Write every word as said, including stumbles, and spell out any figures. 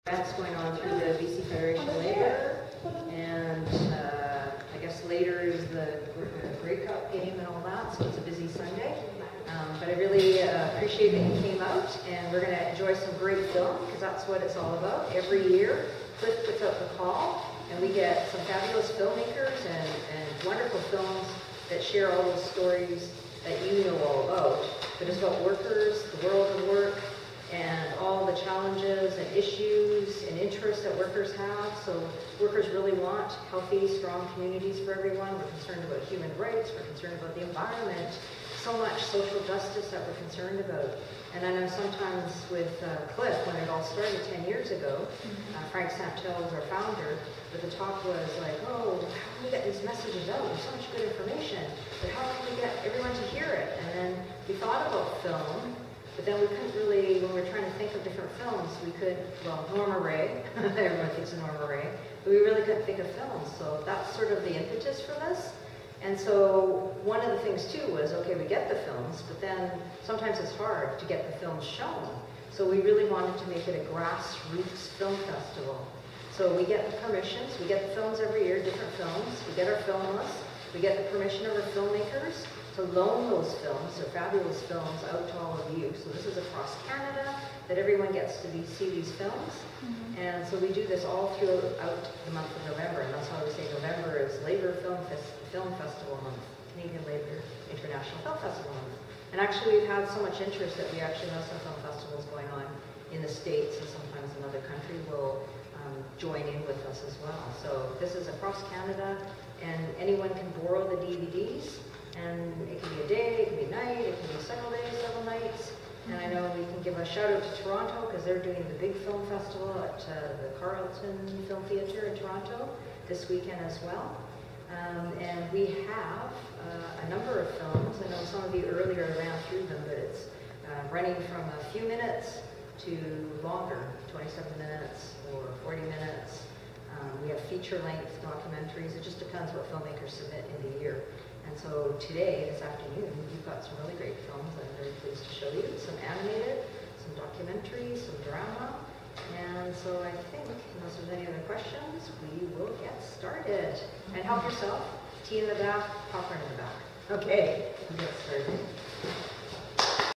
That's going on through the B C Federation of Labour, and uh, I guess later is the Grey Cup game and all that, so it's a busy Sunday. Um, but I really uh, appreciate that you came out, and we're going to enjoy some great film, because that's what it's all about. Every year, Cliff puts out the call, and we get some fabulous filmmakers and, and wonderful films that share all those stories that you know all about. But it's about workers, the world of work, and all the challenges and issues and interests that workers have. So workers really want healthy, strong communities for everyone. We're concerned about human rights, we're concerned about the environment, so much social justice that we're concerned about. And I know sometimes with uh, Cliff, when it all started ten years ago, uh, Frank Santel was our founder, but the talk was like, oh, how can we get these messages out? There's so much good information, but how can we get everyone to hear it? And then we thought about film, but then we couldn't really, when we were trying to think of different films, we could, well, Norma Rae, everyone thinks of Norma Rae, but we really couldn't think of films, so that's sort of the impetus for this. And so one of the things too was, okay, we get the films, but then sometimes it's hard to get the films shown. So we really wanted to make it a grassroots film festival. So we get the permissions, we get the films every year, different films, we get our film list, we get the permission of our filmmakers to loan those films, they're fabulous films, out to all of you. So this is across Canada, that everyone gets to be, see these films. Mm-hmm. And so we do this all throughout the month of November, and that's why we say November is Labour Film, Fest Film Festival Month, Canadian Labour International Film Festival Month. And actually we've had so much interest that we actually have some film festivals going on in the States, and sometimes another country will um, join in with us as well. So this is across Canada, and anyone can borrow the D V Ds. And it can be a day, it can be a night, it can be several days, several nights. And I know we can give a shout out to Toronto, because they're doing the big film festival at uh, the Carlton Film Theatre in Toronto this weekend as well. Um, and we have uh, a number of films. I know some of you earlier ran through them, but it's uh, running from a few minutes to longer, twenty-seven minutes or forty minutes. Um, we have feature-length documentaries. It just depends what filmmakers submit in the year. And so today, this afternoon, we've got some really great films that I'm very pleased to show you. Some animated, some documentaries, some drama. And so I think, unless there's any other questions, we will get started. And help yourself. Tea in the back, popcorn in the back. Okay, we'll get started.